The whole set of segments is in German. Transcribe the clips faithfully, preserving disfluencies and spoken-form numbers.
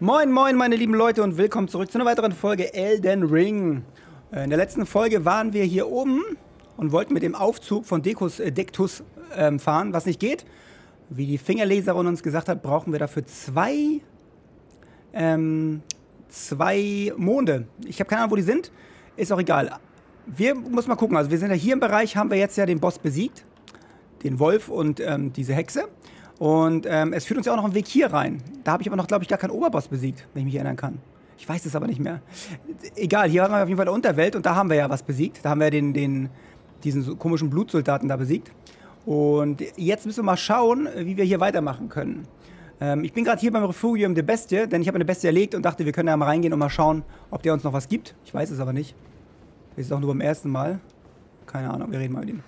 Moin, moin, meine lieben Leute und willkommen zurück zu einer weiteren Folge Elden Ring. In der letzten Folge waren wir hier oben und wollten mit dem Aufzug von Decus, äh, Dectus ähm, fahren, was nicht geht. Wie die Fingerleserin uns gesagt hat, brauchen wir dafür zwei, ähm, zwei Monde. Ich habe keine Ahnung, wo die sind. Ist auch egal. Wir müssen mal gucken. Also wir sind ja hier im Bereich, haben wir jetzt ja den Boss besiegt. Den Wolf und ähm, diese Hexe. Und ähm, es führt uns ja auch noch einen Weg hier rein. Da habe ich aber noch, glaube ich, gar keinen Oberboss besiegt, wenn ich mich erinnern kann. Ich weiß es aber nicht mehr. Egal, hier haben wir auf jeden Fall der Unterwelt und da haben wir ja was besiegt. Da haben wir den, den, diesen so komischen Blutsoldaten da besiegt. Und jetzt müssen wir mal schauen, wie wir hier weitermachen können. Ähm, ich bin gerade hier beim Refugium der Bestie, denn ich habe eine Bestie erlegt und dachte, wir können da mal reingehen und mal schauen, ob der uns noch was gibt. Ich weiß es aber nicht. Das ist auch nur beim ersten Mal. Keine Ahnung, wir reden mal mit ihm.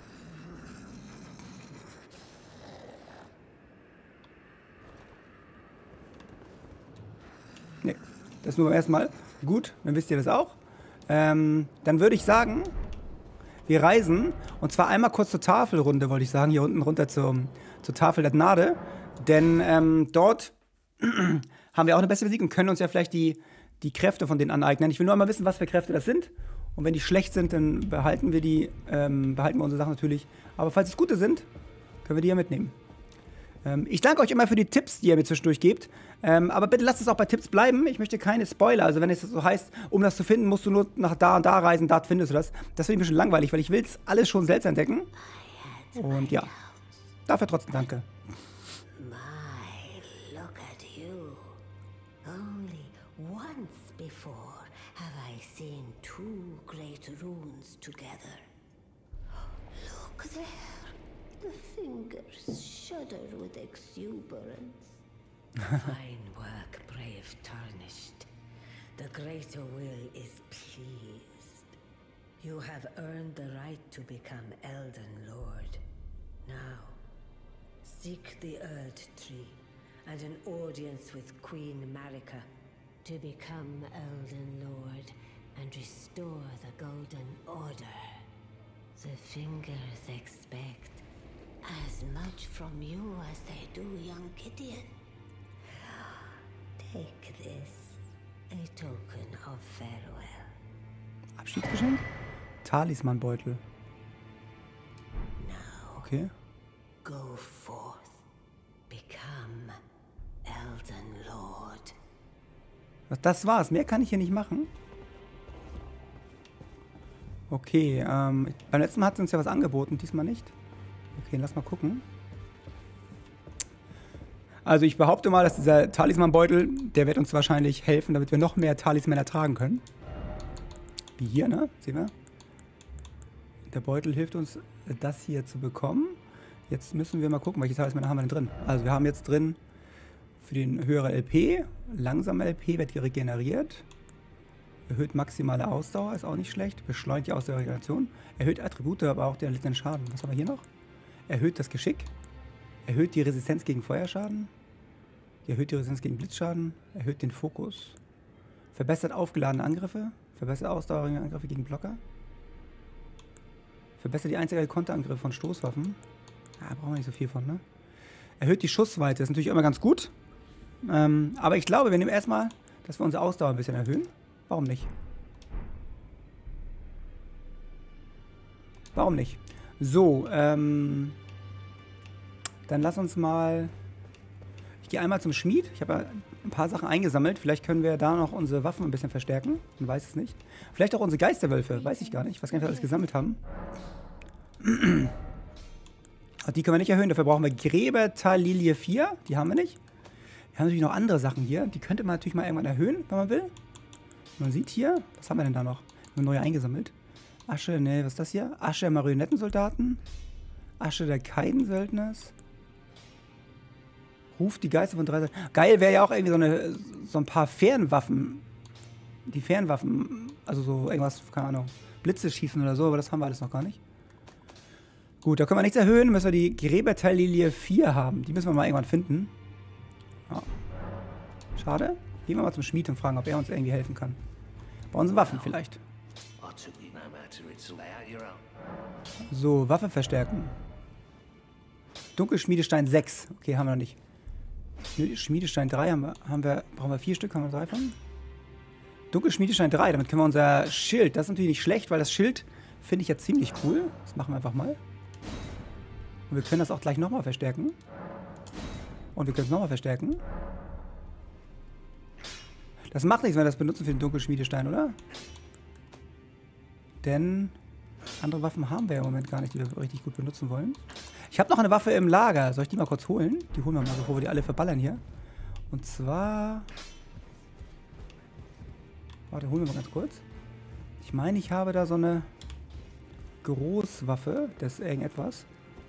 Nee, das ist nur beim ersten Mal. Gut, dann wisst ihr das auch. Ähm, dann würde ich sagen, wir reisen. Und zwar einmal kurz zur Tafelrunde, wollte ich sagen. Hier unten runter zur, zur Tafel der Gnade. Denn ähm, dort haben wir auch eine bessere Musik und können uns ja vielleicht die, die Kräfte von denen aneignen. Ich will nur einmal wissen, was für Kräfte das sind. Und wenn die schlecht sind, dann behalten wir die, ähm, behalten wir unsere Sachen natürlich. Aber falls es gute sind, können wir die ja mitnehmen. Ähm, ich danke euch immer für die Tipps, die ihr mir zwischendurch gebt. Ähm, aber bitte lasst es auch bei Tipps bleiben. Ich möchte keine Spoiler. Also wenn es so heißt, um das zu finden, musst du nur nach da und da reisen, dort findest du das. Das finde ich ein bisschen langweilig, weil ich will es alles schon selbst entdecken. Und ja, dafür trotzdem danke. Two great runes together. Look there. The fingers shudder with exuberance. Fine work, brave Tarnished. The greater will is pleased. You have earned the right to become Elden Lord. Now, seek the Erd Tree and an audience with Queen Marika to become Elden Lord and restore the Golden Order. The fingers expect as much from you as they do young Gideon. Take this, a token of farewell. Abschiedsgeschenk? Talismanbeutel. Now, okay. Go forth, become Elden Lord. Das war's. Mehr kann ich hier nicht machen. Okay, ähm, beim letzten Mal hat sie uns ja was angeboten, diesmal nicht. Okay, lass mal gucken. Also ich behaupte mal, dass dieser Talismanbeutel, der wird uns wahrscheinlich helfen, damit wir noch mehr Talismänner tragen können. Wie hier, ne? Sehen wir? Der Beutel hilft uns, das hier zu bekommen. Jetzt müssen wir mal gucken, welche Talismänner haben wir denn drin. Also wir haben jetzt drin für den höheren L P, langsame L P wird regeneriert. Erhöht maximale Ausdauer, ist auch nicht schlecht. Beschleunigt die Ausdauerregeneration. Erhöht Attribute, aber auch den erlittenen Schaden. Was haben wir hier noch? Erhöht das Geschick. Erhöht die Resistenz gegen Feuerschaden. Erhöht die Resistenz gegen Blitzschaden. Erhöht den Fokus. Verbessert aufgeladene Angriffe. Verbessert Ausdauerangriffe gegen Blocker. Verbessert die einzige Konterangriffe von Stoßwaffen. Ja, brauchen wir nicht so viel von, ne? Erhöht die Schussweite. Das ist natürlich immer ganz gut. Ähm, aber ich glaube, wir nehmen erstmal, dass wir unsere Ausdauer ein bisschen erhöhen. Warum nicht? Warum nicht? So, ähm... dann lass uns mal... Ich gehe einmal zum Schmied. Ich habe ja ein paar Sachen eingesammelt. Vielleicht können wir da noch unsere Waffen ein bisschen verstärken. Man weiß es nicht. Vielleicht auch unsere Geisterwölfe. Weiß ich gar nicht. Ich weiß gar nicht, was wir alles gesammelt haben. Die können wir nicht erhöhen. Dafür brauchen wir Gräbertalilie vier. Die haben wir nicht. Wir haben natürlich noch andere Sachen hier. Die könnte man natürlich mal irgendwann erhöhen, wenn man will. Man sieht hier, was haben wir denn da noch? Eine neue eingesammelt. Asche, ne, was ist das hier? Asche der Marionettensoldaten. Asche der Kaidensöldners. Ruft die Geister von drei Seiten. Geil wäre ja auch irgendwie so, eine, so ein paar Fernwaffen. Die Fernwaffen, also so irgendwas, keine Ahnung, Blitze schießen oder so, aber das haben wir alles noch gar nicht. Gut, da können wir nichts erhöhen, müssen wir die Gräbertalilie vier haben. Die müssen wir mal irgendwann finden. Ja. Schade. Gehen wir mal zum Schmied und fragen, ob er uns irgendwie helfen kann. Bei unseren Waffen vielleicht. So, Waffe verstärken. Dunkelschmiedestein sechs. Okay, haben wir noch nicht. Schmiedestein drei haben wir, haben wir, brauchen wir vier Stück, haben wir drei von? Dunkelschmiedestein drei, damit können wir unser Schild, das ist natürlich nicht schlecht, weil das Schild finde ich ja ziemlich cool. Das machen wir einfach mal. Und wir können das auch gleich nochmal verstärken. Und wir können es nochmal verstärken. Das macht nichts, wenn wir das benutzen für den Dunkelschmiedestein, oder? Denn andere Waffen haben wir im Moment gar nicht, die wir richtig gut benutzen wollen. Ich habe noch eine Waffe im Lager. Soll ich die mal kurz holen? Die holen wir mal, bevor wir die alle verballern hier. Und zwar... Warte, holen wir mal ganz kurz. Ich meine, ich habe da so eine Großwaffe. Das ist irgendetwas.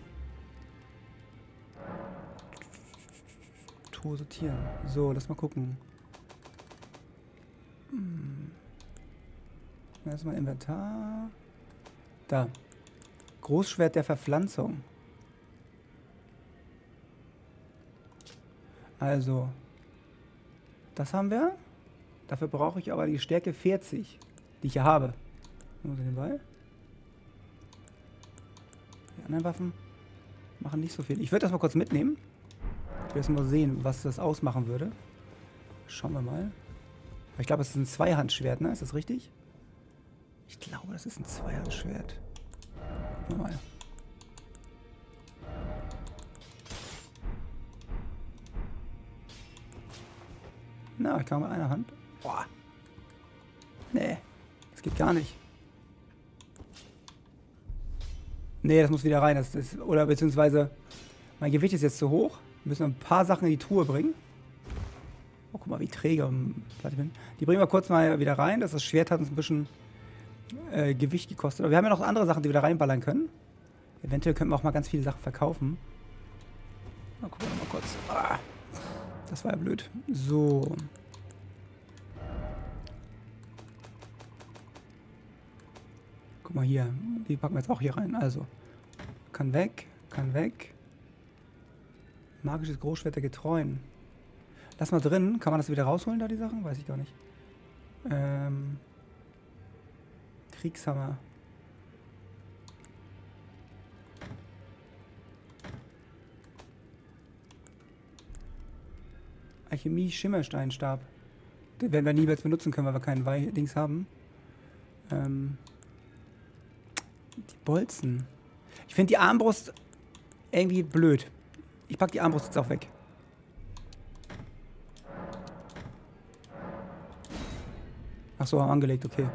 Tour sortieren. So, lass mal gucken. Hm. Erstmal Inventar. Da. Großschwert der Verpflanzung. Also. Das haben wir. Dafür brauche ich aber die Stärke vierzig, die ich ja habe. Nur nebenbei. Die anderen Waffen machen nicht so viel. Ich würde das mal kurz mitnehmen. Ich will jetzt mal sehen, was das ausmachen würde. Schauen wir mal. Ich glaube, es ist ein Zweihandschwert, ne? Ist das richtig? Ich glaube, das ist ein Zweihandschwert. Gucken wir mal. Na, ich kann mit einer Hand. Boah. Nee, das geht gar nicht. Nee, das muss wieder rein. Das ist, oder beziehungsweise, mein Gewicht ist jetzt zu hoch. Wir müssen ein paar Sachen in die Truhe bringen. Oh, guck mal, wie träge ich bin. Die bringen wir kurz mal wieder rein. Das, das Schwert hat uns ein bisschen äh, Gewicht gekostet. Aber wir haben ja noch andere Sachen, die wir da reinballern können. Eventuell könnten wir auch mal ganz viele Sachen verkaufen. Mal gucken wir mal kurz. Ah, das war ja blöd. So. Guck mal hier. Die packen wir jetzt auch hier rein. Also. Kann weg. Kann weg. Magisches Großschwert der Getreuen. Lass mal drin. Kann man das wieder rausholen, da die Sachen? Weiß ich gar nicht. Ähm. Kriegshammer. Alchemie Schimmersteinstab. Den werden wir niemals benutzen können, weil wir keinen Wei Dings haben. Ähm. Die Bolzen. Ich finde die Armbrust irgendwie blöd. Ich pack die Armbrust jetzt auch weg. Ach so, haben angelegt, okay.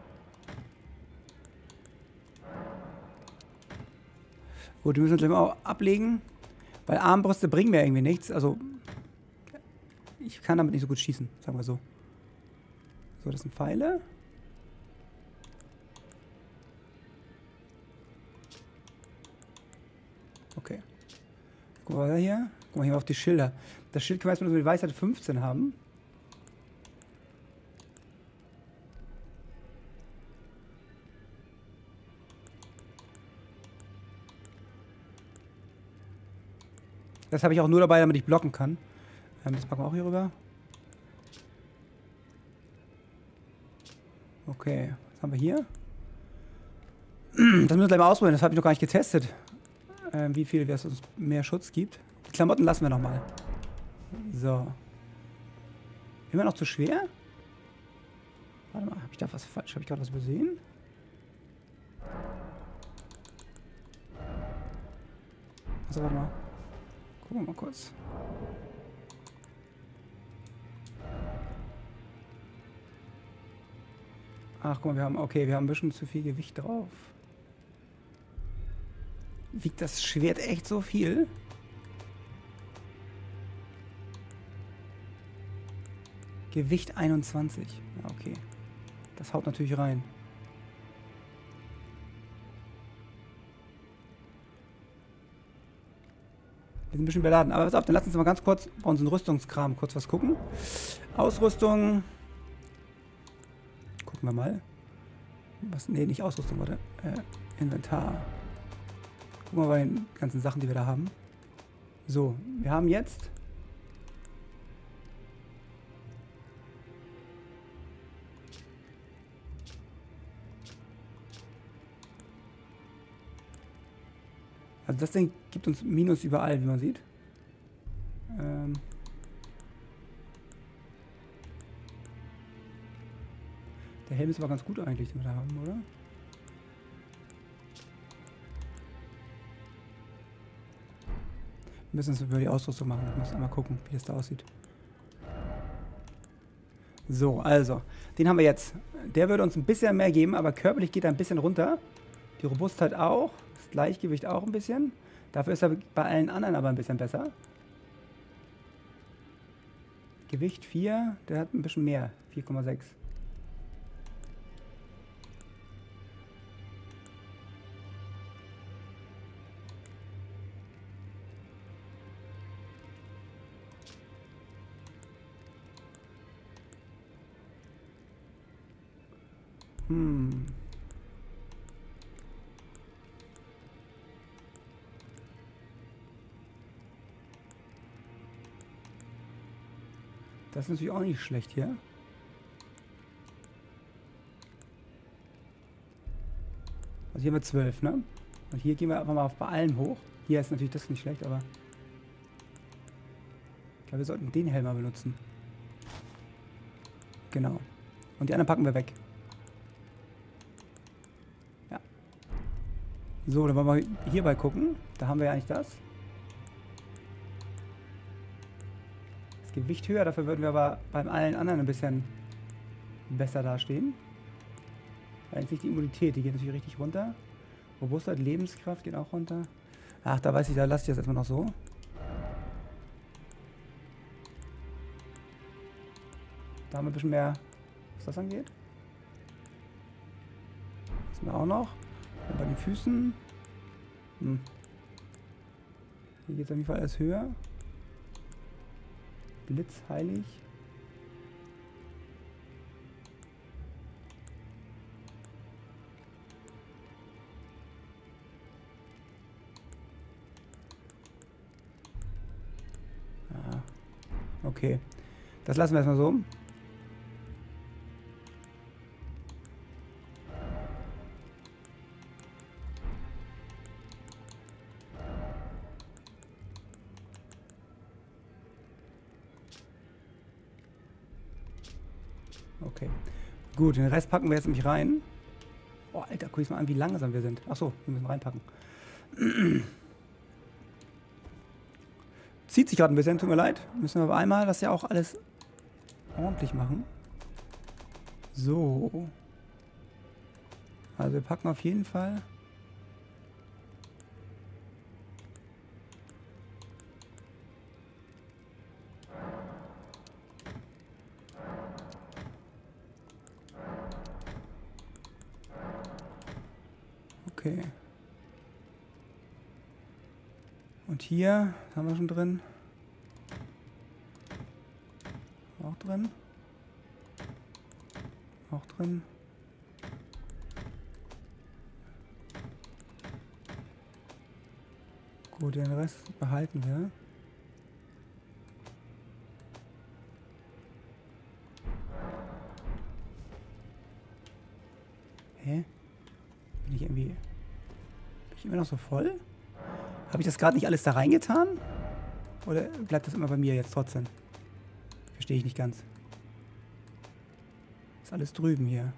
Gut, die müssen wir gleich mal auch ablegen. Weil Armbrüste bringen mir irgendwie nichts. Also, ich kann damit nicht so gut schießen, sagen wir so. So, das sind Pfeile. Okay. Guck mal hier. Guck mal hier auf die Schilder. Das Schild können wir erstmal so die Weisheit fünfzehn haben. Das habe ich auch nur dabei, damit ich blocken kann. Ähm, das packen wir auch hier rüber. Okay, was haben wir hier? Das müssen wir gleich mal ausprobieren, das habe ich noch gar nicht getestet. Ähm, wie viel es uns mehr Schutz gibt. Die Klamotten lassen wir nochmal. So. Immer noch zu schwer? Warte mal, habe ich da was falsch? Habe ich gerade was übersehen? Also, warte mal. Gucken wir mal kurz. Ach, guck mal, wir haben, okay, wir haben ein bisschen zu viel Gewicht drauf. Wiegt das Schwert echt so viel? Gewicht einundzwanzig. Ja, okay. Das haut natürlich rein. Wir sind ein bisschen beladen. Aber pass auf, dann lass uns mal ganz kurz bei unseren Rüstungskram kurz was gucken. Ausrüstung. Gucken wir mal. Was? Nee, nicht Ausrüstung, warte. Äh, Inventar. Gucken wir mal bei den ganzen Sachen, die wir da haben. So, wir haben jetzt... Also das Ding gibt uns Minus überall, wie man sieht. Ähm, Helm ist aber ganz gut eigentlich, den wir da haben, oder? Wir müssen es über die Ausrüstung machen. Ich muss einmal gucken, wie das da aussieht. So, also, den haben wir jetzt. Der würde uns ein bisschen mehr geben, aber körperlich geht er ein bisschen runter. Die Robustheit auch. Das Gleichgewicht auch ein bisschen. Dafür ist er bei allen anderen aber ein bisschen besser. Gewicht vier, der hat ein bisschen mehr. vier Komma sechs. Hm. Das ist natürlich auch nicht schlecht hier. Also hier haben wir zwölf, ne? Und hier gehen wir einfach mal auf bei allem hoch. Hier ist natürlich das nicht schlecht, aber ich glaube, wir sollten den Helm mal benutzen. Genau. Und die anderen packen wir weg. Ja. So, dann wollen wir hierbei gucken. Da haben wir ja eigentlich das. Das Gewicht höher, dafür würden wir aber beim allen anderen ein bisschen besser dastehen. Eigentlich nicht die Immunität, die geht natürlich richtig runter. Robustheit, Lebenskraft geht auch runter. Ach, da weiß ich, da lasse ich das erstmal noch so. Da haben wir ein bisschen mehr, was das angeht. Das haben wir auch noch. Und bei den Füßen. Hm. Hier geht es auf jeden Fall alles höher. Blitz, heilig. Ah, okay. Das lassen wir erstmal so. Okay. Gut, den Rest packen wir jetzt nämlich rein. Oh, Alter, guck ich mal an, wie langsam wir sind. Achso, wir müssen reinpacken. Zieht sich gerade ein bisschen, tut mir leid. Müssen wir aber einmal das ja auch alles ordentlich machen. So. Also wir packen auf jeden Fall. Okay. Und hier haben wir schon drin. Auch drin. Auch drin. Gut, den Rest behalten wir. Hä? Bin ich irgendwie... Bin ich immer noch so voll? Habe ich das gerade nicht alles da reingetan? Oder bleibt das immer bei mir jetzt trotzdem? Verstehe ich nicht ganz. Ist alles drüben hier.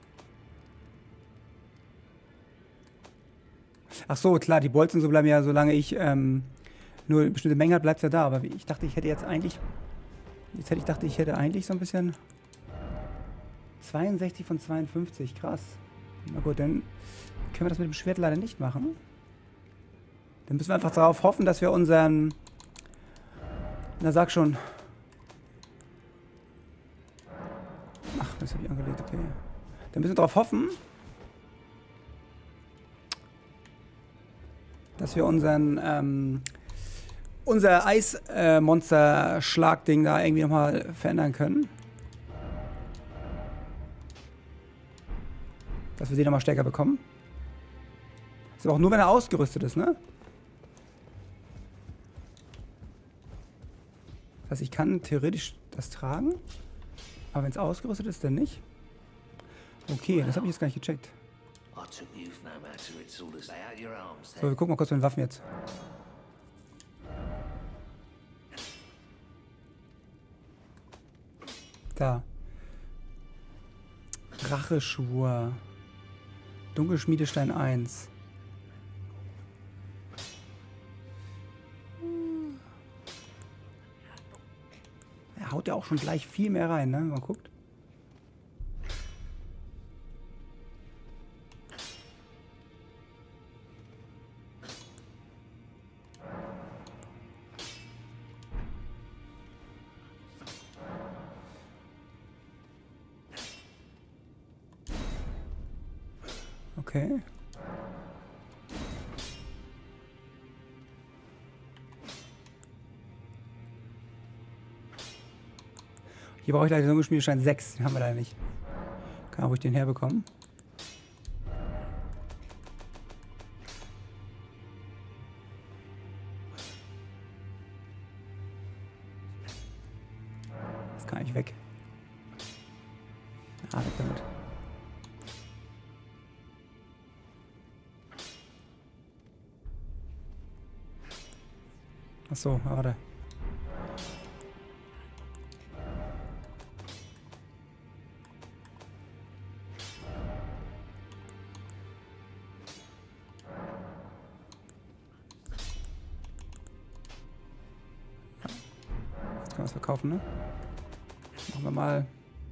Ach so, klar, die Bolzen so bleiben ja, solange ich ähm, nur eine bestimmte Menge habe, bleibt es ja da. Aber ich dachte, ich hätte jetzt eigentlich... Jetzt hätte ich dachte, ich hätte eigentlich so ein bisschen... zweiundsechzig von zweiundfünfzig, krass. Na gut, dann können wir das mit dem Schwert leider nicht machen. Dann müssen wir einfach darauf hoffen, dass wir unseren... Na, sag schon. Ach, das habe ich angelegt, okay. Dann müssen wir darauf hoffen, dass wir unseren, ähm, unser Eismonster-Schlagding da irgendwie nochmal verändern können. Dass wir den nochmal stärker bekommen. Ist aber auch nur, wenn er ausgerüstet ist, ne? Das heißt, ich kann theoretisch das tragen. Aber wenn es ausgerüstet ist, dann nicht. Okay, das habe ich jetzt gar nicht gecheckt. So, wir gucken mal kurz bei den Waffen jetzt. Da. Racheschwur. Dunkelschmiedestein eins. Er haut ja auch schon gleich viel mehr rein, ne? Mal guckt. Okay. Hier brauche ich leider so einen Spielstein sechs. Den haben wir leider nicht. Kann ruhig den herbekommen. Das kann ich weg. Ah, weg damit. Achso, warte. Jetzt können wir es verkaufen, ne? Machen wir mal.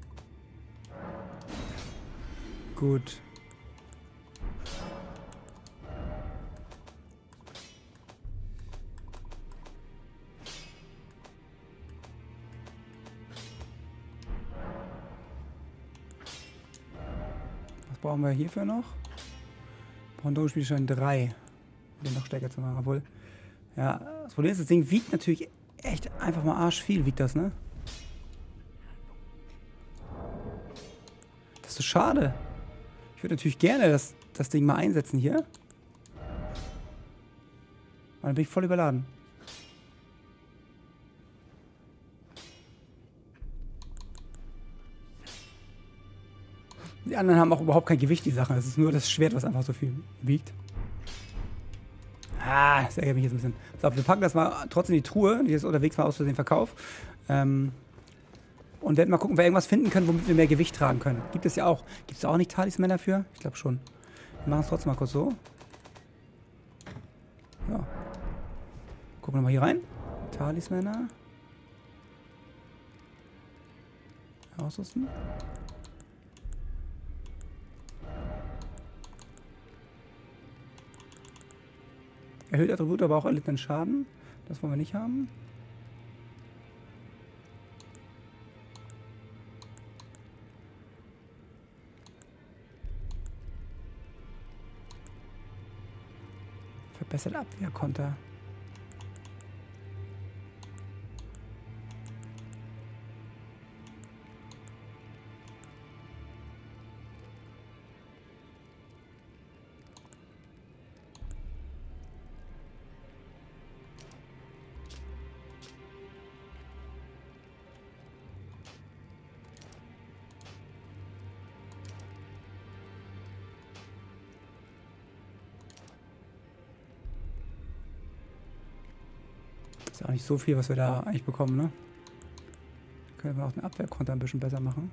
Gut. Brauchen wir hierfür noch? Brauchen Dunkelspielstein drei. Um den noch stärker zu machen. Obwohl. Ja, das Problem ist, das Ding wiegt natürlich echt einfach mal arsch viel, wiegt das, ne? Das ist so schade. Ich würde natürlich gerne das, das Ding mal einsetzen hier. Aber dann bin ich voll überladen. Die anderen haben auch überhaupt kein Gewicht, die Sachen. Es ist nur das Schwert, was einfach so viel wiegt. Ah, das ärgert mich jetzt ein bisschen. So, wir packen das mal trotzdem in die Truhe, die ist unterwegs mal aus Versehen Verkauf. Ähm, und werden mal gucken, ob wir irgendwas finden können, womit wir mehr Gewicht tragen können. Gibt es ja auch. Gibt es da auch nicht Talismänner für? Ich glaube schon. Wir machen es trotzdem mal kurz so. Ja. Gucken wir mal hier rein. Talismänner. Ausrüsten. Erhöht Attribut, aber auch erlittenen Schaden. Das wollen wir nicht haben. Verbessert Abwehrkonter. Ist auch nicht so viel, was wir da eigentlich bekommen, ne? Können wir auch den Abwehrkonter ein bisschen besser machen.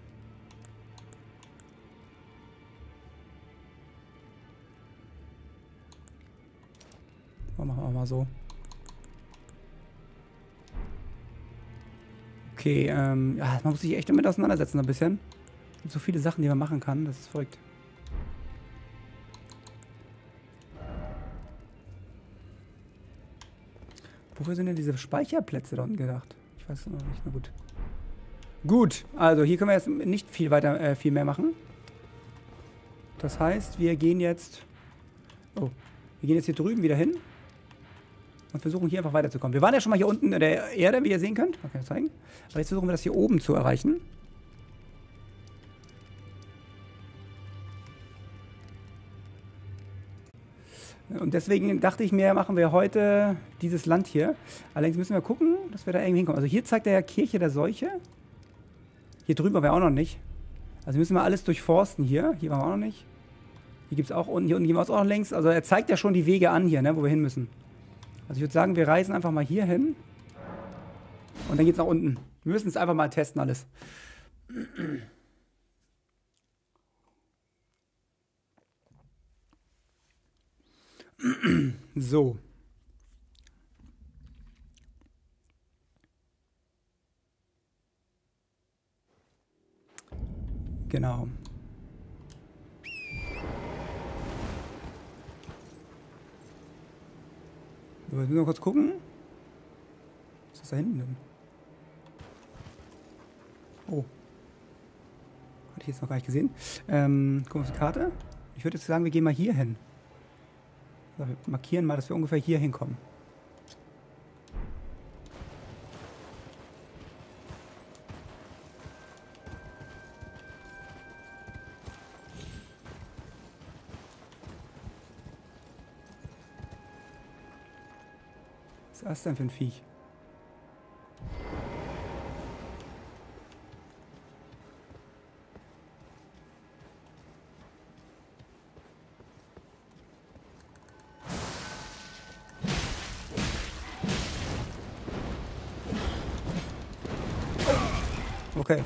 Machen wir auch mal so. Okay, ähm, ja, man muss sich echt damit auseinandersetzen ein bisschen. Es gibt so viele Sachen, die man machen kann, das ist verrückt. Wofür sind denn diese Speicherplätze da unten gedacht? Ich weiß es noch nicht. Na gut. Gut, also hier können wir jetzt nicht viel weiter, äh, viel mehr machen. Das heißt, wir gehen jetzt... Oh, wir gehen jetzt hier drüben wieder hin. Und versuchen hier einfach weiterzukommen. Wir waren ja schon mal hier unten in der Erde, wie ihr sehen könnt. Okay, zeigen. Aber jetzt versuchen wir das hier oben zu erreichen. Und deswegen dachte ich mir, machen wir heute dieses Land hier. Allerdings müssen wir gucken, dass wir da irgendwie hinkommen. Also hier zeigt er ja Kirche der Seuche. Hier drüben waren wir auch noch nicht. Also müssen wir alles durchforsten hier. Hier waren wir auch noch nicht. Hier gibt es auch unten. Hier unten gehen wir auch noch längs. Also er zeigt ja schon die Wege an hier, ne, wo wir hin müssen. Also ich würde sagen, wir reisen einfach mal hier hin. Und dann geht es nach unten. Wir müssen es einfach mal testen alles. So. Genau. So, jetzt müssen wir kurz gucken. Was ist das da hinten denn? Oh. Hatte ich jetzt noch gar nicht gesehen. Ähm, gucken wir auf die Karte. Ich würde jetzt sagen, wir gehen mal hier hin. So, wir markieren mal, dass wir ungefähr hier hinkommen. Was ist das denn für ein Viech? Okay.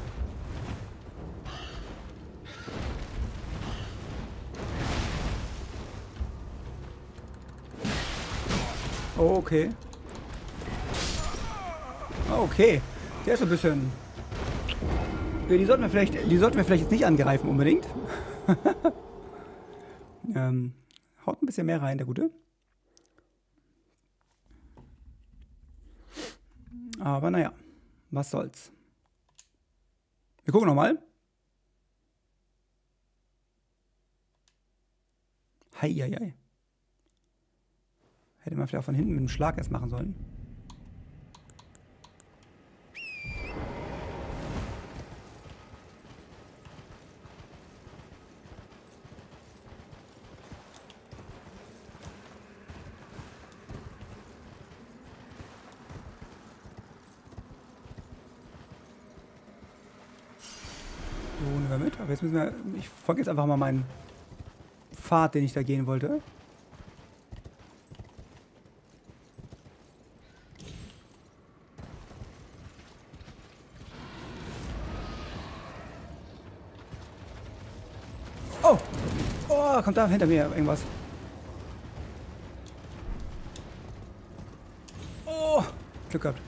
Oh, okay. Okay. Der ist ein bisschen... Ja, die sollten wir vielleicht, die sollten wir vielleicht jetzt nicht angreifen unbedingt. ähm, haut ein bisschen mehr rein, der Gute. Aber naja, was soll's. Wir gucken nochmal. Heieiei. Hätte man vielleicht auch von hinten mit einem Schlag erst machen sollen. So, nehmen wir mit. Aber jetzt müssen wir... Ich folge jetzt einfach mal meinen Pfad, den ich da gehen wollte. Oh! Oh, kommt da hinter mir irgendwas. Oh! Glück gehabt.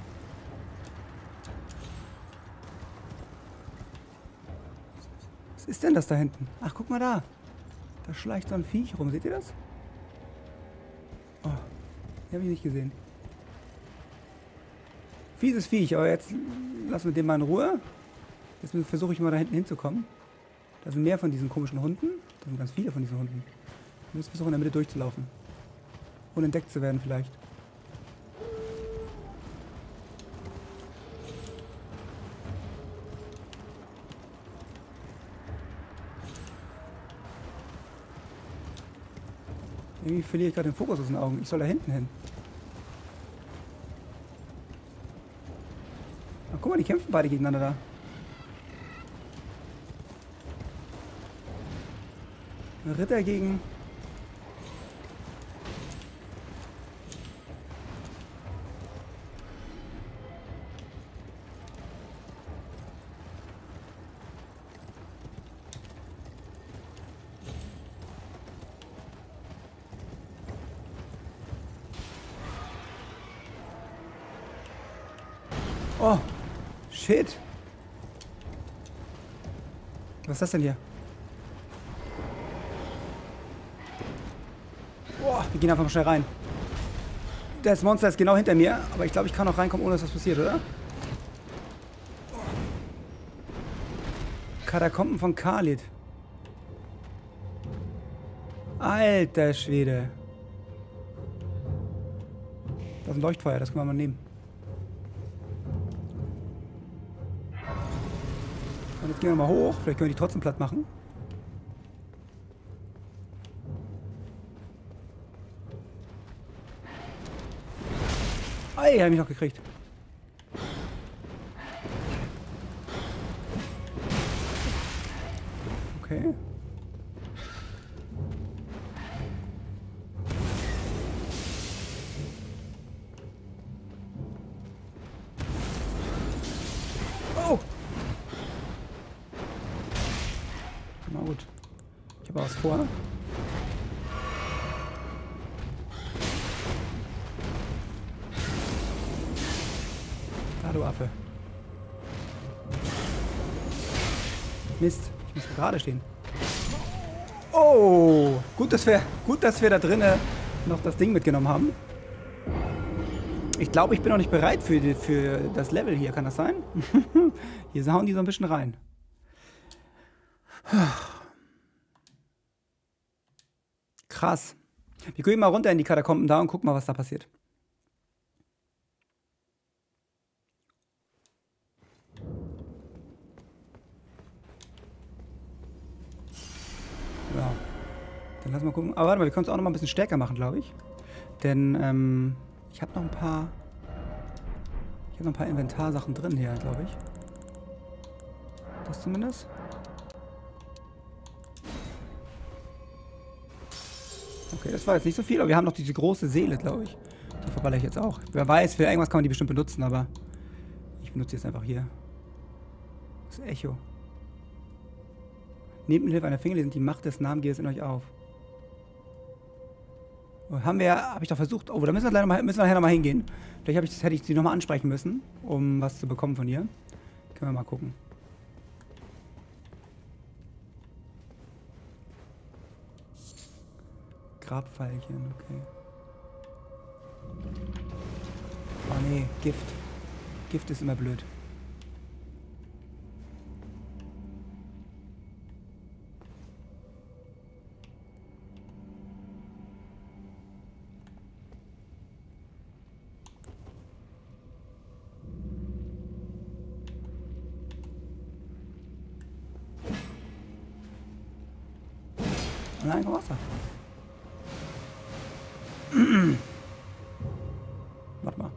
Was ist denn das da hinten? Ach, guck mal da. Da schleicht so ein Viech rum. Seht ihr das? Oh, die habe ich nicht gesehen. Fieses Viech, aber jetzt lassen wir den mal in Ruhe. Jetzt versuche ich mal da hinten hinzukommen. Da sind mehr von diesen komischen Hunden. Da sind ganz viele von diesen Hunden. Wir müssen versuchen, in der Mitte durchzulaufen. Ohne entdeckt zu werden vielleicht. Irgendwie verliere ich gerade den Fokus aus den Augen. Ich soll da hinten hin. Ach, guck mal, die kämpfen beide gegeneinander da. Ein Ritter gegen... Oh, shit. Was ist das denn hier? Boah, wir gehen einfach mal schnell rein. Das Monster ist genau hinter mir, aber ich glaube, ich kann auch reinkommen, ohne dass was passiert, oder? Katakomben von Khalid. Alter Schwede. Das ist ein Leuchtfeuer, das können wir mal nehmen. Und jetzt gehen wir mal hoch. Vielleicht können wir die trotzdem platt machen. Ei, er hat mich noch gekriegt. Okay. Oh! Na gut. Ich habe was vor. du Affe. Mist, ich muss gerade stehen. Oh, gut, dass wir, gut, dass wir da drinnen noch das Ding mitgenommen haben. Ich glaube, ich bin noch nicht bereit für, die, für das Level hier. Kann das sein? Hier hauen die so ein bisschen rein. Krass. Wir gehen mal runter in die Katakomben da und gucken mal, was da passiert. Ja. Dann lass mal gucken. Aber warte mal, wir können es auch noch mal ein bisschen stärker machen, glaube ich. Denn, ähm, ich habe noch ein paar... Ich habe noch ein paar Inventarsachen drin hier, glaube ich. Das zumindest. Okay, das war jetzt nicht so viel, aber wir haben noch diese große Seele, glaube ich. Die verballere ich jetzt auch. Wer weiß, für irgendwas kann man die bestimmt benutzen, aber ich benutze jetzt einfach hier. Das Echo. Nehmt mit Hilfe einer Fingerlese die Macht des Namengebers in euch auf. Oh, haben wir, habe ich doch versucht. Oh, da müssen wir leider mal, müssen wir nachher nochmal hingehen. Vielleicht ich das, hätte ich sie nochmal ansprechen müssen, um was zu bekommen von ihr. Können wir mal gucken. Grabpfeilchen, okay. Oh nee, Gift. Gift ist immer blöd. Nein, kein Wasser. Warte mal.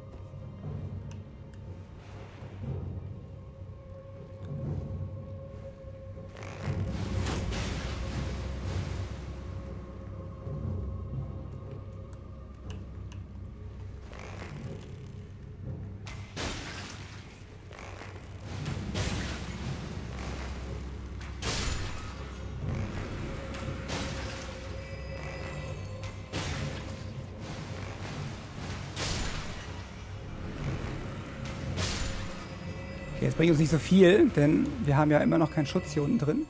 Okay, jetzt bringt uns nicht so viel, denn wir haben ja immer noch keinen Schutz hier unten drin.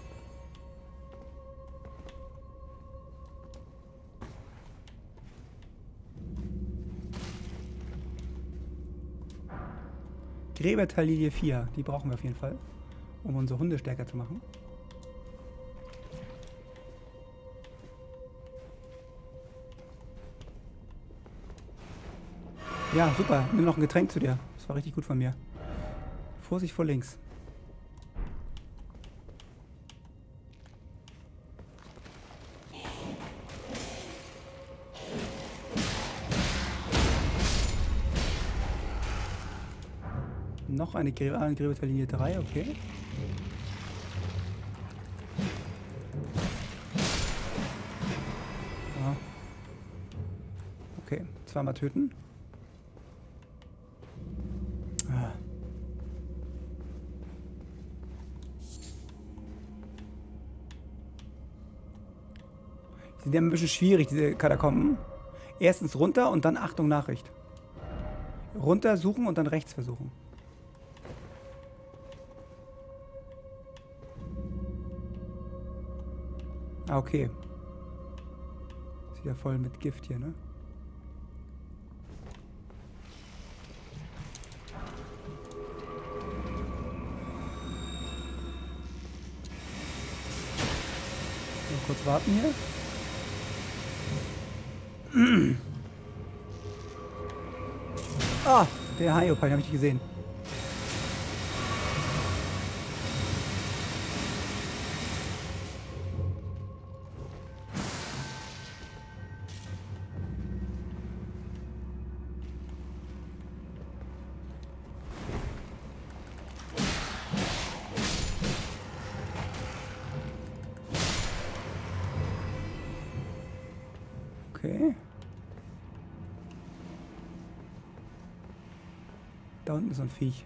Gräbertallilie vier, die brauchen wir auf jeden Fall, um unsere Hunde stärker zu machen. Ja, super. Nimm noch ein Getränk zu dir. Das war richtig gut von mir. Vorsicht vor links. Noch eine Gräbertallinie drei, okay. Ja. Okay, zweimal töten. Ah. Die sind ja ein bisschen schwierig, diese Katakomben. Erstens runter und dann Achtung, Nachricht. Runter suchen und dann rechts versuchen. Ah, okay. Ist wieder voll mit Gift hier, ne? Mal kurz warten hier. Ah, der Hyopai, den habe ich nicht gesehen. Okay. Da unten ist so ein Viech.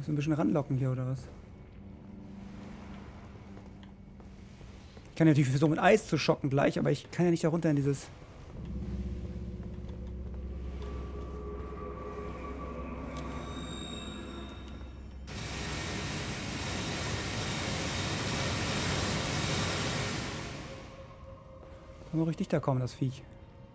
Muss ein bisschen ranlocken hier, oder was? Ich kann ja natürlich versuchen, mit Eis zu schocken gleich, aber ich kann ja nicht da runter in dieses... Kann man richtig da kommen, das Viech.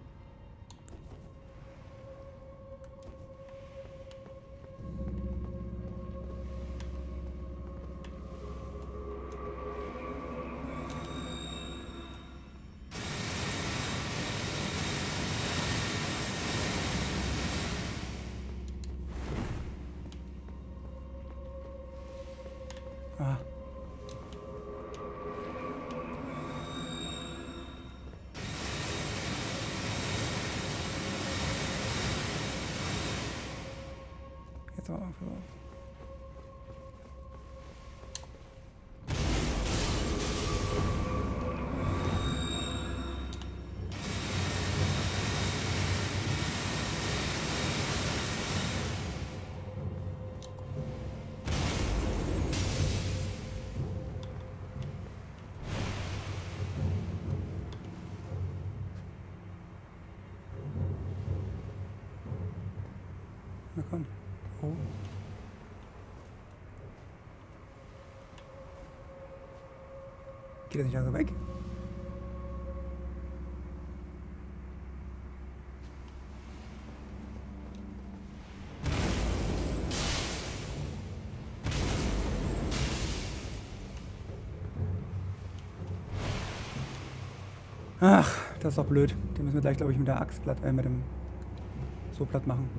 Ah. Jetzt aber auf. Na komm. Oh. Geht das nicht langsam weg? Ach, das ist doch blöd. Den müssen wir gleich, glaube ich, mit der Axt platt, äh, mit dem so platt machen.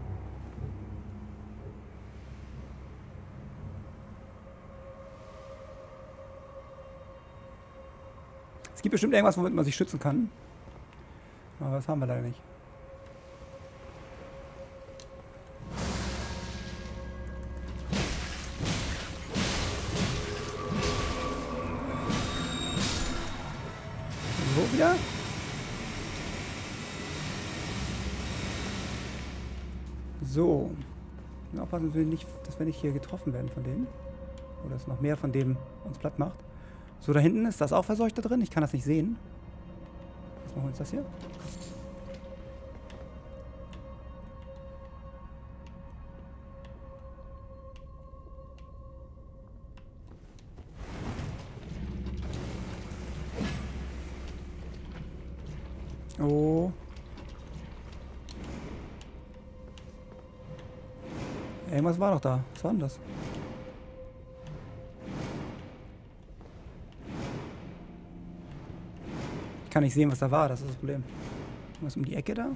Es gibt bestimmt irgendwas, womit man sich schützen kann. Aber das haben wir leider nicht. So wieder. So. Aufpassen, dass wir nicht, dass wir nicht hier getroffen werden von denen. Oder dass noch mehr von dem uns platt macht. So, da hinten ist das auch verseucht da drin. Ich kann das nicht sehen. Was machen wir jetzt das hier? Oh. Irgendwas war doch da. Was war denn das? Ich kann nicht sehen, was da war. Das ist das Problem. Was um die Ecke da?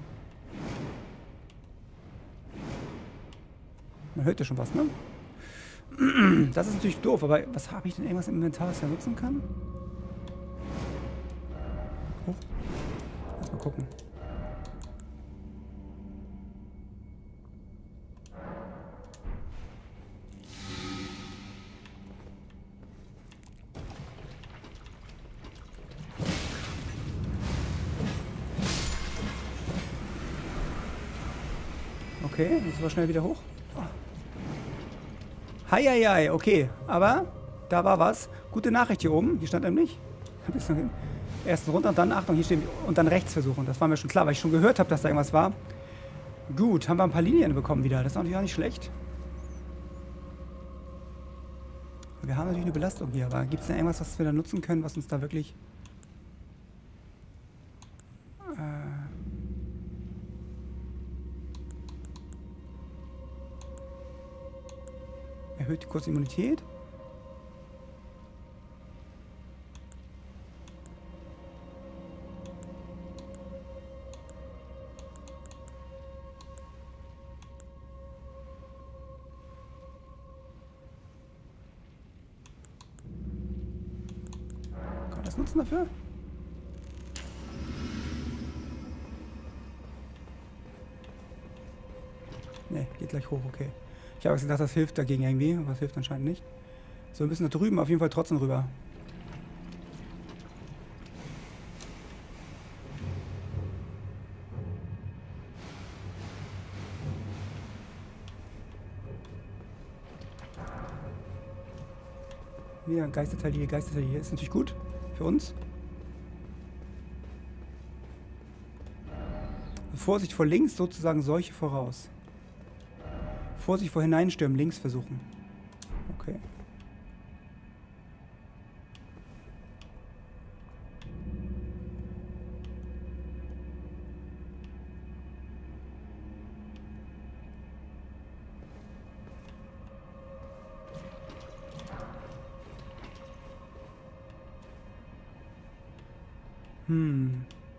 Man hört ja schon was, ne? Das ist natürlich doof, aber was habe ich denn irgendwas im Inventar, was ich da nutzen kann? Oh. Lass mal gucken. Okay, jetzt war schnell wieder hoch. Heieiei, okay. Aber da war was. Gute Nachricht hier oben. Hier stand nämlich. Erst runter und dann, Achtung, hier steht. Und dann rechts versuchen. Das war mir schon klar, weil ich schon gehört habe, dass da irgendwas war. Gut, haben wir ein paar Linien bekommen wieder. Das ist natürlich auch nicht schlecht. Wir haben natürlich eine Belastung hier. Aber gibt es denn irgendwas, was wir da nutzen können, was uns da wirklich... Äh... Erhöht die kurze Immunität. Kann man das nutzen dafür? Ne, geht gleich hoch, okay. Ich habe gedacht, das hilft dagegen irgendwie, aber es hilft anscheinend nicht. So, wir müssen da drüben auf jeden Fall trotzdem rüber. Wieder ein Geistertalier, Geistertalier. Ist natürlich gut für uns. Vorsicht vor links, sozusagen Seuche voraus. Vorsicht vor hineinstürmen, links versuchen. Okay. Hm.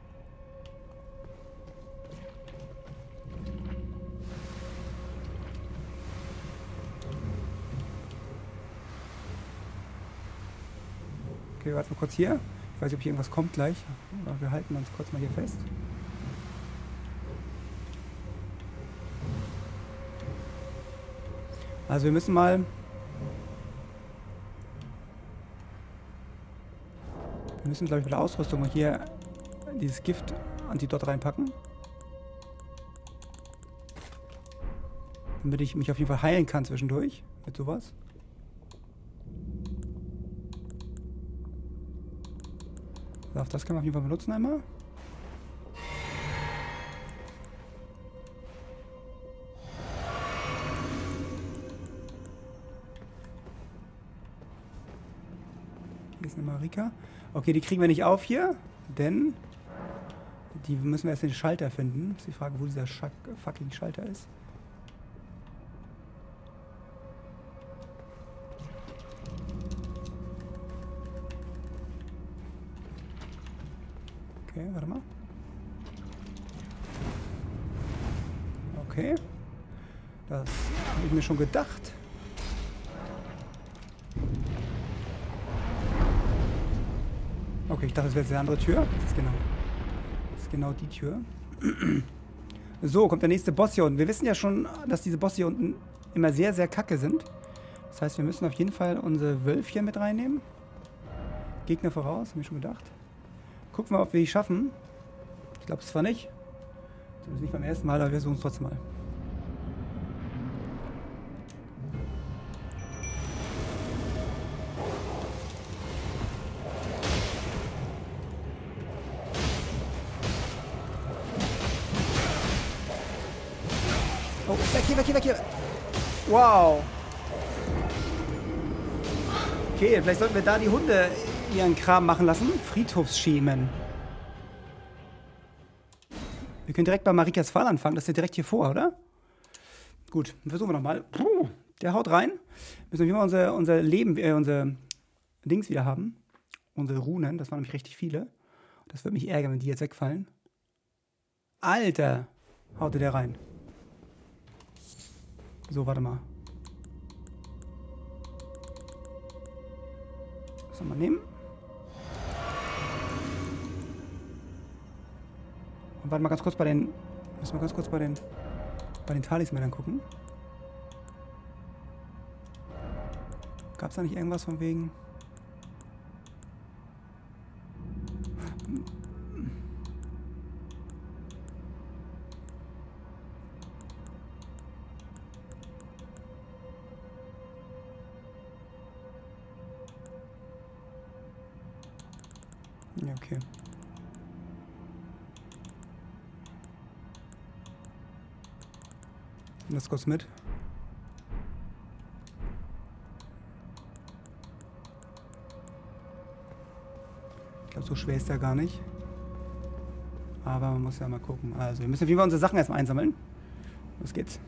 Okay, warten wir kurz hier. Ich weiß nicht, ob hier irgendwas kommt gleich. Aber wir halten uns kurz mal hier fest. Also wir müssen mal... Wir müssen, glaube ich, bei der Ausrüstung mal hier dieses Gift-Antidot reinpacken. Damit ich mich auf jeden Fall heilen kann zwischendurch. Mit sowas. So, das können wir auf jeden Fall benutzen einmal. Hier ist eine Marika. Okay, die kriegen wir nicht auf hier, denn die müssen wir erst den Schalter finden. Das ist die Frage, wo dieser Schack, fucking Schalter ist. Okay, warte mal. Okay. Das habe ich mir schon gedacht. Okay, ich dachte, das wäre jetzt eine andere Tür. Das ist genau, das ist genau die Tür. So, kommt der nächste Boss hier unten. Wir wissen ja schon, dass diese Bosse hier unten immer sehr, sehr kacke sind. Das heißt, wir müssen auf jeden Fall unsere Wölfchen mit reinnehmen. Gegner voraus, habe ich schon gedacht. Gucken wir, ob wir die schaffen. Ich glaube es zwar nicht. Zumindest nicht beim ersten Mal, aber wir versuchen es trotzdem mal. Oh, weg hier, weg hier, weg hier. Wow. Okay, vielleicht sollten wir da die Hunde ihren Kram machen lassen. Friedhofsschemen. Wir können direkt bei Marikas Fall anfangen. Das ist ja direkt hier vor, oder? Gut, dann versuchen wir nochmal. Der haut rein. Müssen wir unser, unser Leben, äh, unser Dings wieder haben. Unsere Runen. Das waren nämlich richtig viele. Das würde mich ärgern, wenn die jetzt wegfallen. Alter! Haute der rein. So, warte mal. Was soll man nehmen? Und warte mal ganz kurz bei den... Müssen wir ganz kurz bei den... Bei den Talismännern gucken. Gab es da nicht irgendwas von wegen... Ja, okay. Nimm das kurz mit. Ich glaube, so schwer ist der gar nicht. Aber man muss ja mal gucken. Also, wir müssen auf jeden Fall unsere Sachen erstmal einsammeln. Los geht's.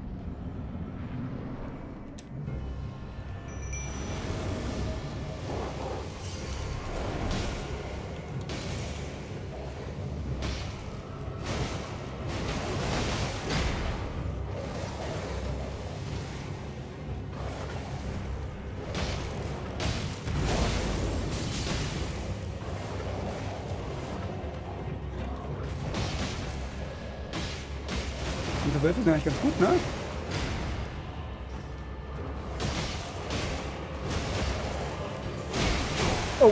Unsere Wölfe sind eigentlich ganz gut, ne? Oh!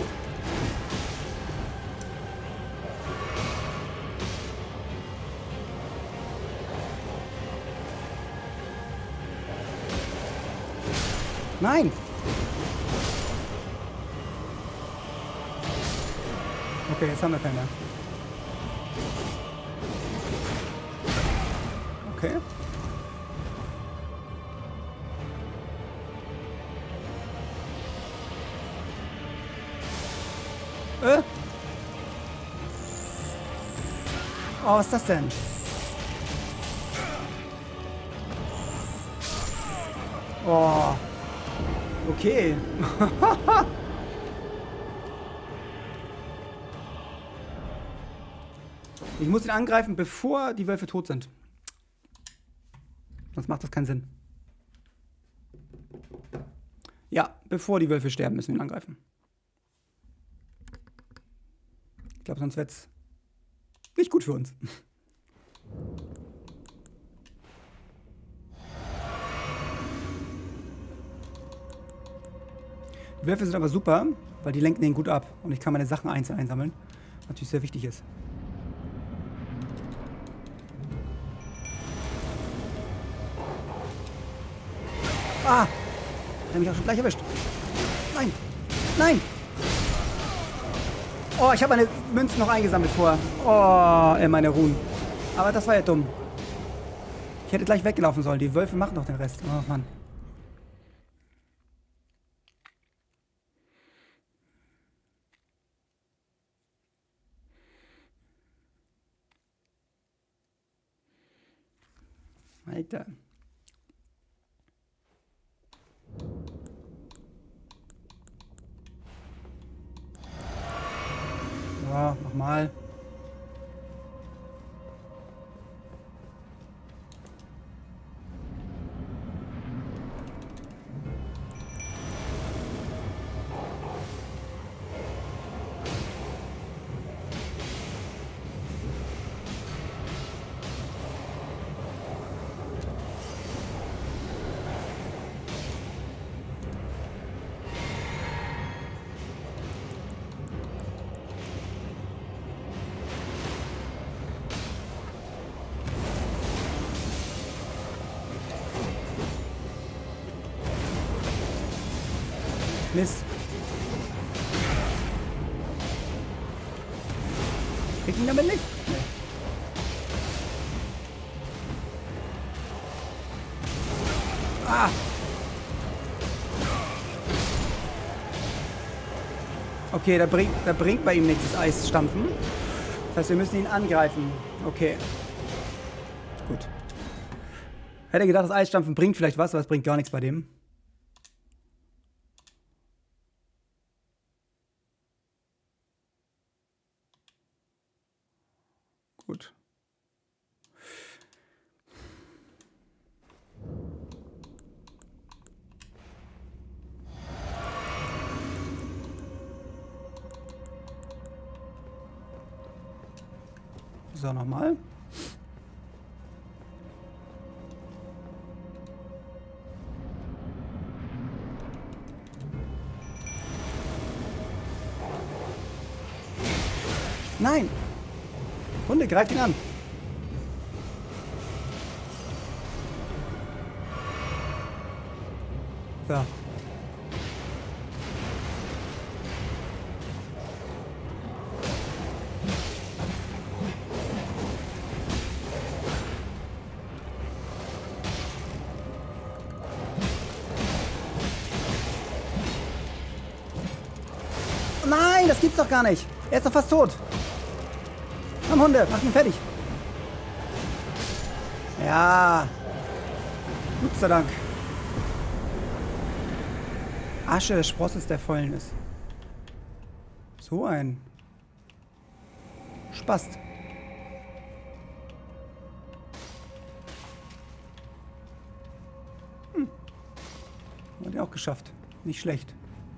Nein! Okay, jetzt haben wir keine. Okay. Äh? Oh, was ist das denn? Oh. Okay. Ich muss ihn angreifen, bevor die Wölfe tot sind. Sonst macht das keinen Sinn. Ja, bevor die Wölfe sterben, müssen wir ihn angreifen. Ich glaube, sonst wird es nicht gut für uns. Die Wölfe sind aber super, weil die lenken den gut ab. Und ich kann meine Sachen einzeln einsammeln. Was natürlich sehr wichtig ist. Ah! Der hat mich auch schon gleich erwischt. Nein! Nein! Oh, ich habe meine Münzen noch eingesammelt vorher. Oh, äh, meine Ruhen. Aber das war ja dumm. Ich hätte gleich weglaufen sollen. Die Wölfe machen doch den Rest. Oh, Mann. Alter. Ja, nochmal. Mist. Krieg ich ihn damit nicht? Nee. Ah! Okay, da bringt, da bringt bei ihm nichts, das Eis stampfen. Das heißt, wir müssen ihn angreifen. Okay. Gut. Hätte gedacht, das Eisstampfen bringt vielleicht was, aber es bringt gar nichts bei dem. Gut. So, nochmal. Nein! Hunde, greift ihn an! So. Nein, das gibt's doch gar nicht! Er ist doch fast tot! Komm, Hunde, mach ihn fertig. Ja. Gott sei Dank. Asche des Sprosses, der vollen ist. So ein Spast. Hm. Hat er auch geschafft. Nicht schlecht.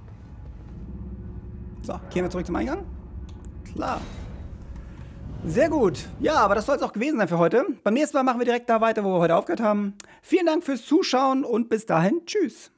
So, kehren wir zurück zum Eingang. Klar. Sehr gut. Ja, aber das soll es auch gewesen sein für heute. Beim nächsten Mal machen wir direkt da weiter, wo wir heute aufgehört haben. Vielen Dank fürs Zuschauen und bis dahin. Tschüss.